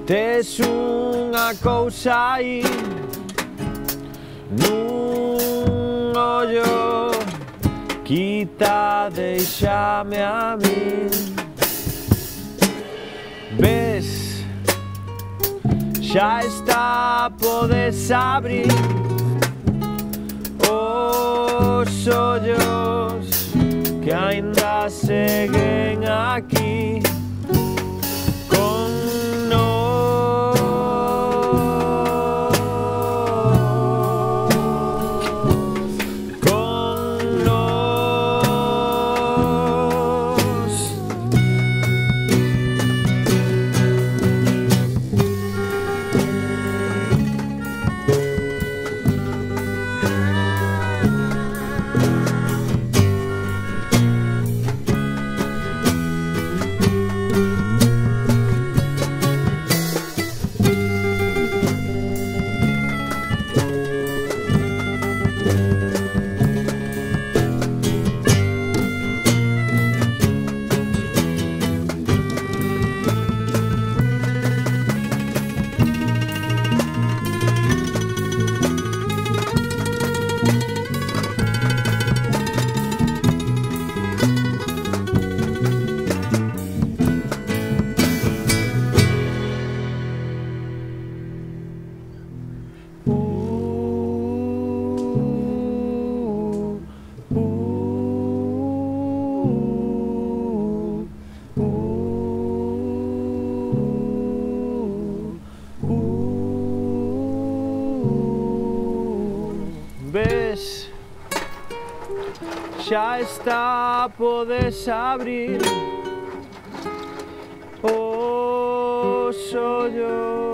tes unha cousa aí nun ollo, quita, deixame a min. Ves, xa está, podes abrir os ollos que aínda seguen aquí con nós. Con nós. Ves, xa está, podes abrir os ollos.